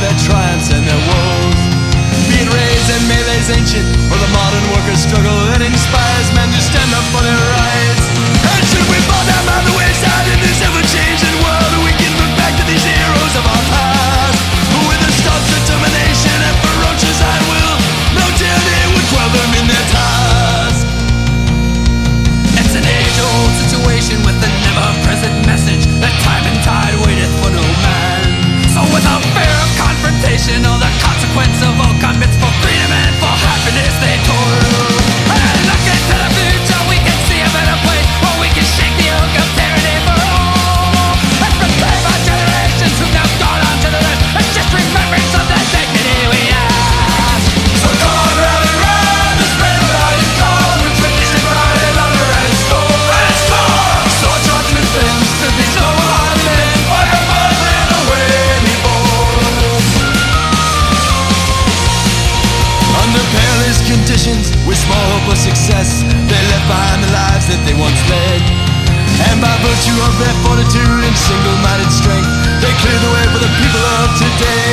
their triumphs and their woes. Be it raids and melees ancient, or the modern workers' struggle that inspires men to stand up for their rights. And should we fall down by the wayside in this ever-changing world, we can look back to these heroes of our past, who with a staunch determination and ferocious iron will, no tyranny would quell them in their task. It's an age-old situation with a never-present message that time and tide waiteth for no man. So without fear of confrontation or the consequence of all commits for freedom and for happiness they toil. And look into the future, we can see a better place where we can shake the yoke of tyranny for all. And prepare our generations who've now gone on to the left, and just remembrance of the dignity we ask. So come on, rally round, let's spread a valiant cause with tradition, pride, and honor and score. And score! So charging the fence to these noble-hearted men, fire, motherland, away we bold. Under perilous conditions, with small hope of success, they left behind the lives that they once led. And by virtue of their fortitude and single-minded strength, they cleared the way for the people of today.